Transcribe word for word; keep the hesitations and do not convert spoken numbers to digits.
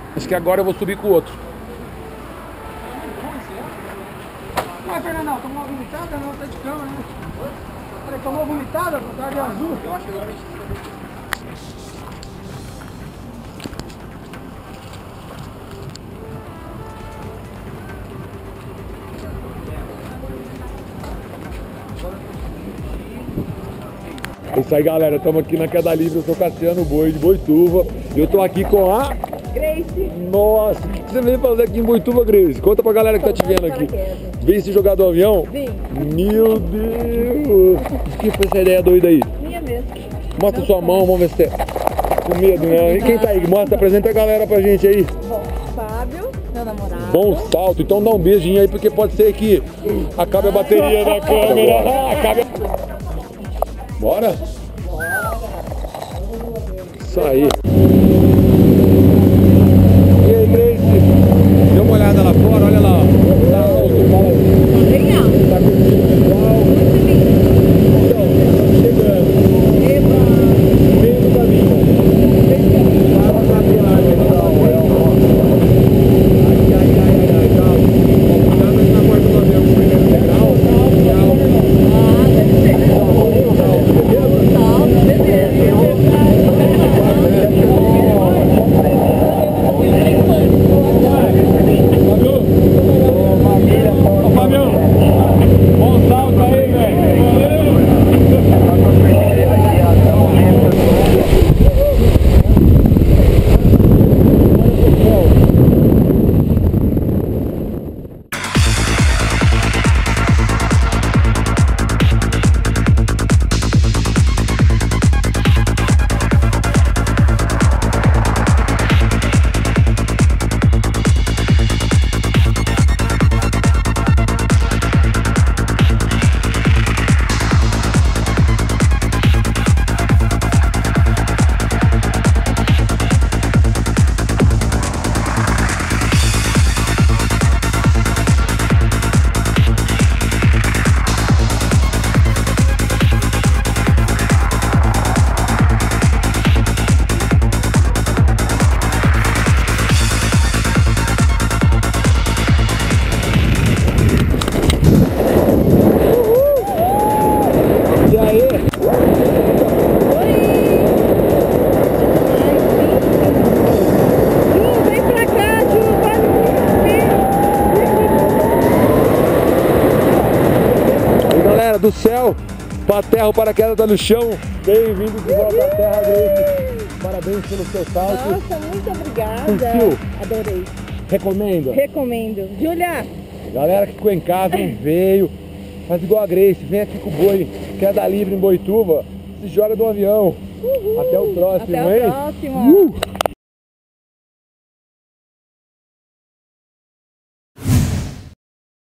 Acho que agora eu vou subir com o outro. Mas, Fernandão, tomou uma vomitada? Não, tá de cama, né? Falei, tomou uma vomitada? Tá de azul? Eu acho que agora a gente... É isso aí, galera, estamos aqui na queda livre, eu sou Cassiano Boi de Boituva. Eu tô aqui com a... Grace. Nossa, o que você veio fazer aqui em Boituva, Grace? Conta pra galera que tá te vendo aqui. Veio se jogar do avião? Vim. Meu Deus! O que foi essa ideia doida aí? Minha mesmo. Mostra sua mão, vamos ver se é com medo, né? E quem tá aí? Mostra, apresenta a galera pra gente aí. Bom, Fábio, meu namorado. Bom salto, então dá um beijinho aí, porque pode ser que acabe a bateria da câmera. Acabe... Bora? Isso aí. E aí, Grace? Dê uma olhada lá fora, olha lá. Tá alto, fala aí. Bem alto. Tá curtindo o pessoal? Muito lindo. Então, chegando. Eba. Meio do caminho. Para pra ver lá, pessoal. Ai, ai, ai, ai, ai, calma. Cuidado aí na porta do avião, primeiro degrau. Ah, deve ser. Do céu para a terra, o paraquedas tá no chão. Bem-vindo de volta à terra, Grace. Parabéns pelo seu salto. Nossa, muito obrigada. Curtiu? Adorei. Recomendo? Recomendo. Júlia. Galera que ficou em casa, não veio, faz igual a Grace, vem aqui com o boi, queda livre em Boituva, se joga do avião. Uhul. Até o próximo, Até hein? o próximo. Uh!